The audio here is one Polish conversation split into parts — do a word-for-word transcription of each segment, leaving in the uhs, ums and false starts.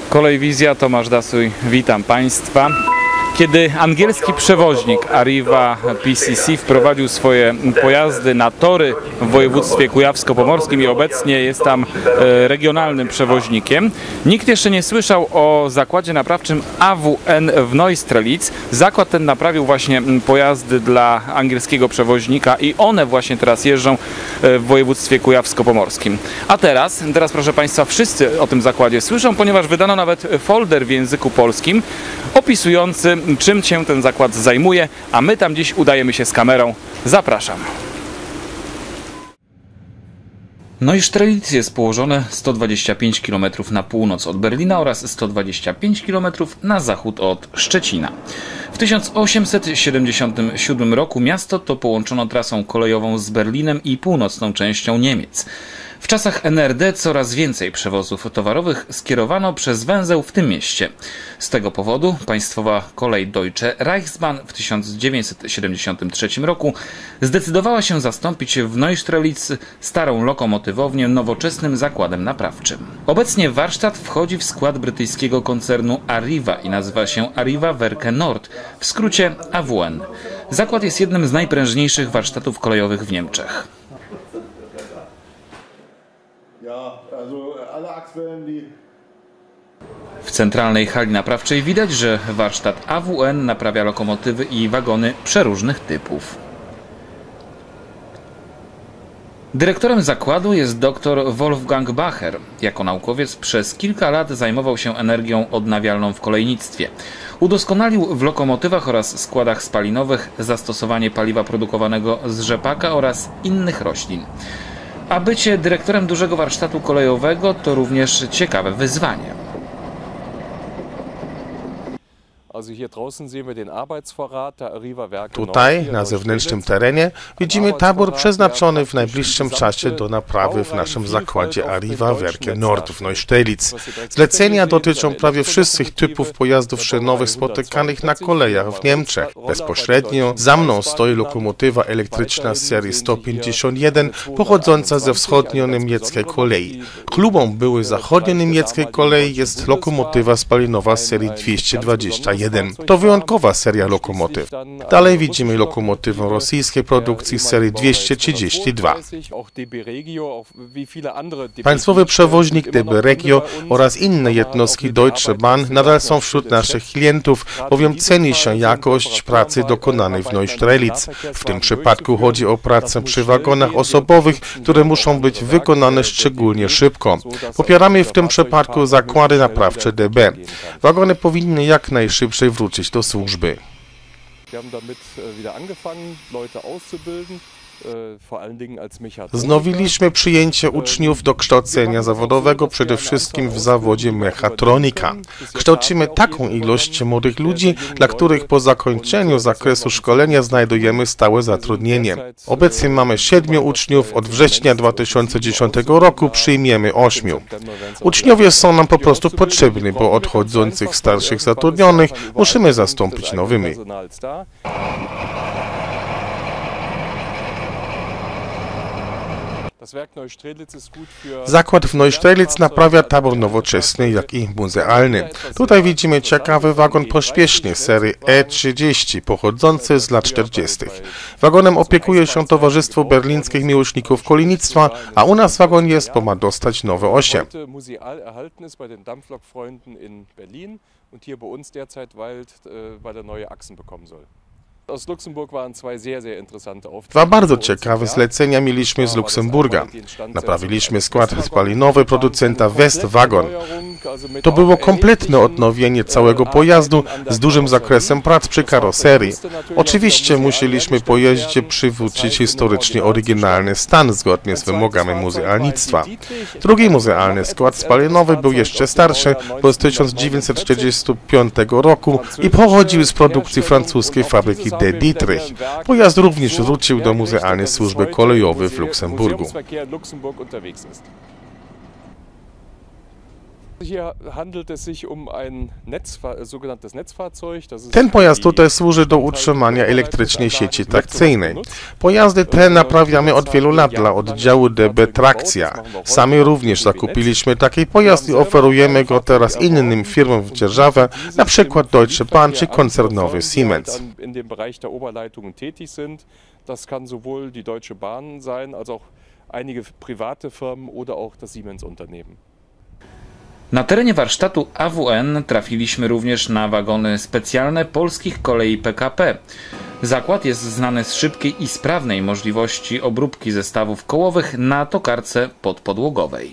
Kolejwizja, Tomasz Dasuj, witam Państwa. Kiedy angielski przewoźnik Arriva P C C wprowadził swoje pojazdy na tory w województwie kujawsko-pomorskim i obecnie jest tam regionalnym przewoźnikiem, nikt jeszcze nie słyszał o zakładzie naprawczym A W N w Neustrelitz. Zakład ten naprawił właśnie pojazdy dla angielskiego przewoźnika i one właśnie teraz jeżdżą w województwie kujawsko-pomorskim. A teraz, teraz proszę Państwa, wszyscy o tym zakładzie słyszą, ponieważ wydano nawet folder w języku polskim opisujący, czym się ten zakład zajmuje, a my tam dziś udajemy się z kamerą. Zapraszam. Neustrelitz jest położone sto dwadzieścia pięć kilometrów na północ od Berlina oraz sto dwadzieścia pięć kilometrów na zachód od Szczecina. W tysiąc osiemset siedemdziesiątym siódmym roku miasto to połączono trasą kolejową z Berlinem i północną częścią Niemiec. W czasach N R D coraz więcej przewozów towarowych skierowano przez węzeł w tym mieście. Z tego powodu państwowa kolej Deutsche Reichsbahn w tysiąc dziewięćset siedemdziesiątym trzecim roku zdecydowała się zastąpić w Neustrelitz starą lokomotywownię nowoczesnym zakładem naprawczym. Obecnie warsztat wchodzi w skład brytyjskiego koncernu Arriva i nazywa się Arriva Werke Nord, w skrócie A W N. Zakład jest jednym z najprężniejszych warsztatów kolejowych w Niemczech. W centralnej hali naprawczej widać, że warsztat A W N naprawia lokomotywy i wagony przeróżnych typów. Dyrektorem zakładu jest dr Wolfgang Bacher. Jako naukowiec przez kilka lat zajmował się energią odnawialną w kolejnictwie. Udoskonalił w lokomotywach oraz składach spalinowych zastosowanie paliwa produkowanego z rzepaka oraz innych roślin. A bycie dyrektorem dużego warsztatu kolejowego to również ciekawe wyzwanie. Tutaj, na zewnętrznym terenie, widzimy tabor przeznaczony w najbliższym czasie do naprawy w naszym zakładzie Arriva Werke Nord w Neustrelitz. Zlecenia dotyczą prawie wszystkich typów pojazdów szynowych spotykanych na kolejach w Niemczech. Bezpośrednio za mną stoi lokomotywa elektryczna z serii sto pięćdziesiąt jeden pochodząca ze wschodnio-niemieckiej kolei. Klubą byłej zachodnio-niemieckiej kolei jest lokomotywa spalinowa z serii dwieście dwadzieścia jeden. To wyjątkowa seria lokomotyw. Dalej widzimy lokomotywę rosyjskiej produkcji z serii dwieście trzydzieści dwa. Państwowy przewoźnik D B Regio oraz inne jednostki Deutsche Bahn nadal są wśród naszych klientów, bowiem ceni się jakość pracy dokonanej w Neustrelitz. W tym przypadku chodzi o pracę przy wagonach osobowych, które muszą być wykonane szczególnie szybko. Popieramy w tym przypadku zakłady naprawcze D B. Wagony powinny jak najszybciej wrócić do służby. Wznowiliśmy przyjęcie uczniów do kształcenia zawodowego, przede wszystkim w zawodzie mechatronika. Kształcimy taką ilość młodych ludzi, dla których po zakończeniu zakresu szkolenia znajdujemy stałe zatrudnienie. Obecnie mamy siedmiu uczniów, od września dwa tysiące dziesiątego roku przyjmiemy ośmiu. Uczniowie są nam po prostu potrzebni, bo odchodzących starszych zatrudnionych musimy zastąpić nowymi. Zakład w Neustrelitz naprawia tabor nowoczesny, jak i muzealny. Tutaj widzimy ciekawy wagon pośpieszny serii E trzydzieści, pochodzący z lat czterdziestych. Wagonem opiekuje się Towarzystwo Berlińskich Miłośników Kolejnictwa, a u nas wagon jest, bo ma dostać nowe osie. Dwa bardzo ciekawe zlecenia mieliśmy z Luksemburga. Naprawiliśmy skład spalinowy producenta Westwagon. To było kompletne odnowienie całego pojazdu z dużym zakresem prac przy karoserii. Oczywiście musieliśmy pojeździe przywrócić historycznie oryginalny stan zgodnie z wymogami muzealnictwa. Drugi muzealny skład spalinowy był jeszcze starszy, bo z tysiąc dziewięćset czterdziestego piątego roku i pochodził z produkcji francuskiej fabryki De Dietrich. Pojazd również wrócił do muzealnej służby kolejowej w Luksemburgu. Ten pojazd tutaj służy do utrzymania elektrycznej sieci trakcyjnej. Pojazdy te naprawiamy od wielu lat dla oddziału D B Trakcja. Sami również zakupiliśmy taki pojazd i oferujemy go teraz innym firmom w dzierżawę, na przykład Deutsche Bahn czy koncernowy Siemens. Das kann sowohl die Deutsche Bahn sein, als auch einige private Firmen oder auch das Siemens-Unternehmen. Na terenie warsztatu A W N trafiliśmy również na wagony specjalne polskich kolei P K P. Zakład jest znany z szybkiej i sprawnej możliwości obróbki zestawów kołowych na tokarce podpodłogowej.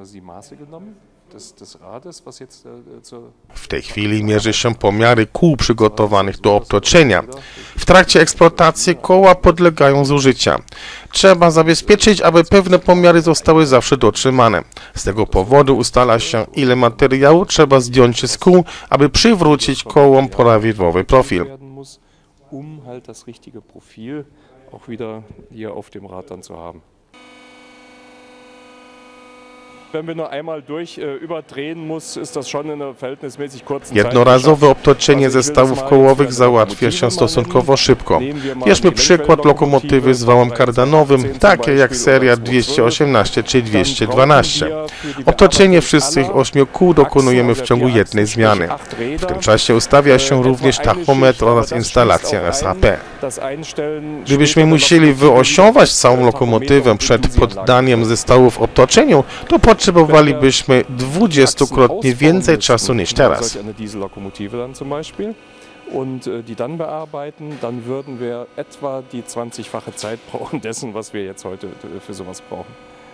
W tej chwili mierzy się pomiary kół przygotowanych do obtoczenia. W trakcie eksploatacji koła podlegają zużycia. Trzeba zabezpieczyć, aby pewne pomiary zostały zawsze dotrzymane. Z tego powodu ustala się, ile materiału trzeba zdjąć z kół, aby przywrócić kołom prawidłowy profil. Um halt das richtige Profil auch wieder hier auf dem Rad dann zu haben. Jednorazowe obtoczenie zestawów kołowych załatwia się stosunkowo szybko. Bierzmy przykład lokomotywy z wałem kardanowym, takie jak seria dwieście osiemnaście czy dwieście dwanaście. Obtoczenie wszystkich ośmiu kół dokonujemy w ciągu jednej zmiany. W tym czasie ustawia się również tachometr oraz instalacja S H P. Gdybyśmy musieli wyosiować całą lokomotywę przed poddaniem zestawów obtoczeniu, to potrzebowalibyśmy dwudziestokrotnie więcej czasu niż teraz. Und die dann bearbeiten, dann würden wir etwa die zwanzigfache Zeit brauchen dessen, was wir jetzt heute für sowas brauchen.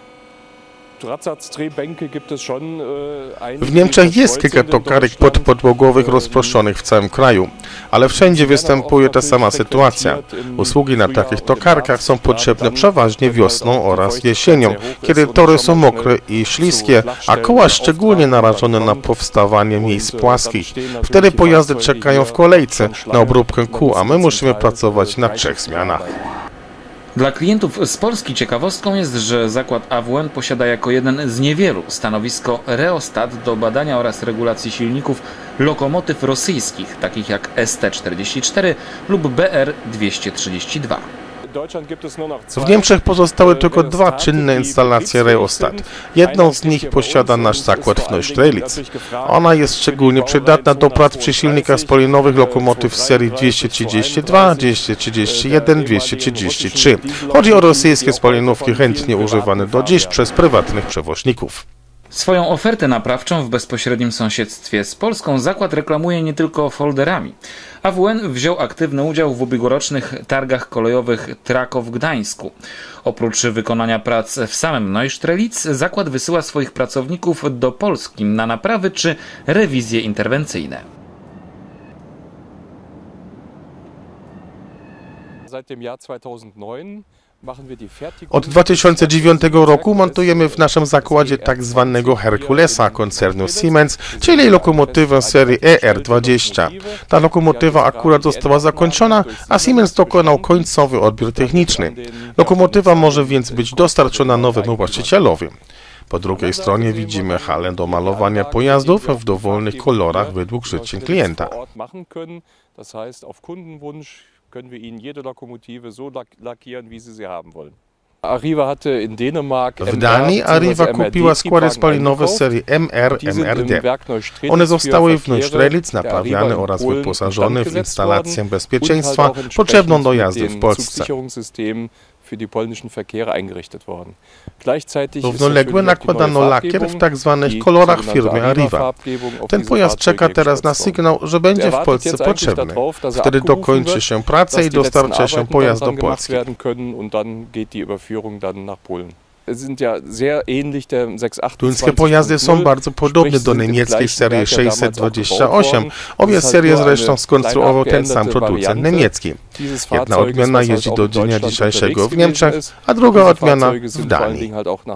W Niemczech jest kilka tokarek podpodłogowych rozproszonych w całym kraju, ale wszędzie występuje ta sama sytuacja. Usługi na takich tokarkach są potrzebne przeważnie wiosną oraz jesienią, kiedy tory są mokre i śliskie, a koła szczególnie narażone na powstawanie miejsc płaskich. Wtedy pojazdy czekają w kolejce na obróbkę kół, a my musimy pracować na trzech zmianach. Dla klientów z Polski ciekawostką jest, że zakład A W N posiada jako jeden z niewielu stanowisko Reostat do badania oraz regulacji silników lokomotyw rosyjskich, takich jak S T czterdzieści cztery lub B R dwieście trzydzieści dwa. W Niemczech pozostały tylko dwa czynne instalacje Reostat. Jedną z nich posiada nasz zakład w Neustrelitz. Ona jest szczególnie przydatna do prac przy silnikach spalinowych lokomotyw z serii dwieście trzydzieści dwa, dwieście trzydzieści jeden, dwieście trzydzieści trzy. Chodzi o rosyjskie spalinówki chętnie używane do dziś przez prywatnych przewoźników. Swoją ofertę naprawczą w bezpośrednim sąsiedztwie z Polską zakład reklamuje nie tylko folderami. A W N wziął aktywny udział w ubiegłorocznych targach kolejowych Trako w Gdańsku. Oprócz wykonania prac w samym Neustrelitz, zakład wysyła swoich pracowników do Polski na naprawy czy rewizje interwencyjne. Od dwa tysiące dziewiątego roku montujemy w naszym zakładzie tak zwanego Herkulesa koncernu Siemens, czyli lokomotywę serii E R dwadzieścia. Ta lokomotywa akurat została zakończona, a Siemens dokonał końcowy odbiór techniczny. Lokomotywa może więc być dostarczona nowemu właścicielowi. Po drugiej stronie widzimy halę do malowania pojazdów w dowolnych kolorach według życzeń klienta. Können wir Ihnen jede Lokomotive so lackieren, wie Sie sie haben wollen. W Danii Arriva kupiła składy spalinowe z serii M R M R D. One zostały w Neustrelitz naprawiane oraz wyposażone w instalację bezpieczeństwa potrzebną do jazdy w Polsce. Równolegle nakładano lakier w tak zwanych kolorach firmy Arriva. Ten pojazd czeka teraz na sygnał, że będzie w Polsce potrzebny. Wtedy dokończy się praca i dostarcza się pojazd do Polski. Duńskie pojazdy są bardzo podobne do niemieckiej serii sześćset dwadzieścia osiem. Obie serie zresztą skonstruował ten sam producent niemiecki. Jedna odmiana jeździ do dnia dzisiejszego w Niemczech, a druga odmiana w Danii.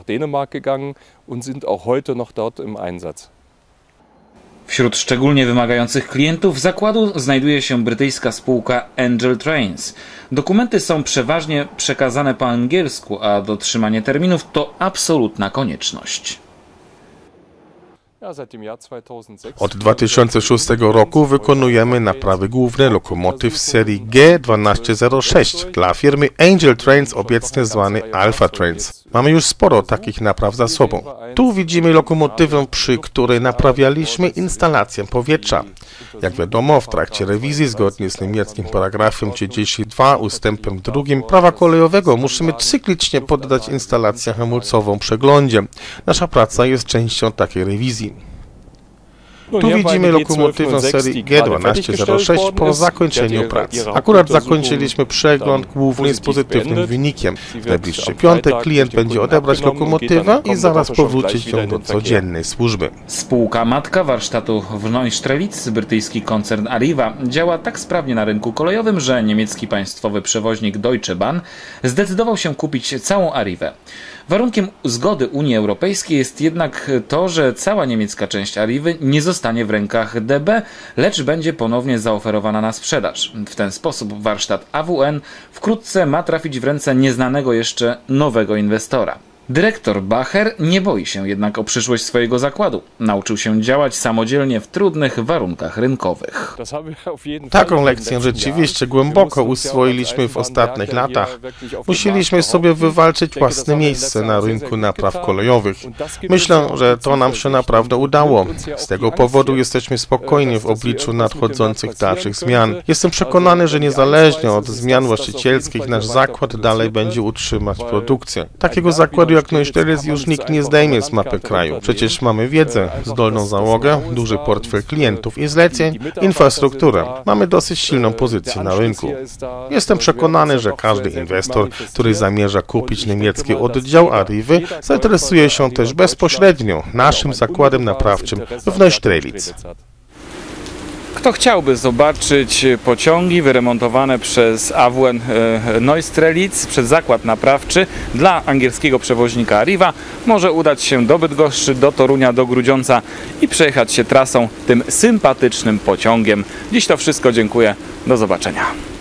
Wśród szczególnie wymagających klientów zakładu znajduje się brytyjska spółka Angel Trains. Dokumenty są przeważnie przekazane po angielsku, a dotrzymanie terminów to absolutna konieczność. Od dwa tysiące szóstego roku wykonujemy naprawy główne lokomotyw serii G dwanaście zero sześć dla firmy Angel Trains, obecnie zwany Alpha Trains. Mamy już sporo takich napraw za sobą. Tu widzimy lokomotywę, przy której naprawialiśmy instalację powietrza. Jak wiadomo, w trakcie rewizji, zgodnie z niemieckim paragrafem trzydziestym drugim ustępem drugim prawa kolejowego, musimy cyklicznie poddać instalację hamulcową przeglądzie. Nasza praca jest częścią takiej rewizji. Tu widzimy lokomotywę serii G dwanaście zero sześć po zakończeniu prac. Akurat zakończyliśmy przegląd główny z pozytywnym wynikiem. W najbliższy piątek klient będzie odebrać lokomotywę i zaraz powrócić ją do codziennej służby. Spółka matka warsztatu w Neustrelitz, brytyjski koncern Arriva, działa tak sprawnie na rynku kolejowym, że niemiecki państwowy przewoźnik Deutsche Bahn zdecydował się kupić całą Arrivę. Warunkiem zgody Unii Europejskiej jest jednak to, że cała niemiecka część Arrivy nie zostanie w rękach D B, lecz będzie ponownie zaoferowana na sprzedaż. W ten sposób warsztat A W N wkrótce ma trafić w ręce nieznanego jeszcze nowego inwestora. Dyrektor Bacher nie boi się jednak o przyszłość swojego zakładu. Nauczył się działać samodzielnie w trudnych warunkach rynkowych. Taką lekcję rzeczywiście głęboko uswoiliśmy w ostatnich latach. Musieliśmy sobie wywalczyć własne miejsce na rynku napraw kolejowych. Myślę, że to nam się naprawdę udało. Z tego powodu jesteśmy spokojni w obliczu nadchodzących dalszych zmian. Jestem przekonany, że niezależnie od zmian właścicielskich nasz zakład dalej będzie utrzymać produkcję. Takiego zakładu jak Neustrelitz już nikt nie zdejmie z mapy kraju. Przecież mamy wiedzę, zdolną załogę, duży portfel klientów i zleceń, infrastrukturę. Mamy dosyć silną pozycję na rynku. Jestem przekonany, że każdy inwestor, który zamierza kupić niemiecki oddział Arrivy, zainteresuje się też bezpośrednio naszym zakładem naprawczym w Neustrelitz. Kto chciałby zobaczyć pociągi wyremontowane przez A W N Neustrelitz, przez zakład naprawczy dla angielskiego przewoźnika Arriva, może udać się do Bydgoszczy, do Torunia, do Grudziądza i przejechać się trasą tym sympatycznym pociągiem. Dziś to wszystko, dziękuję, do zobaczenia.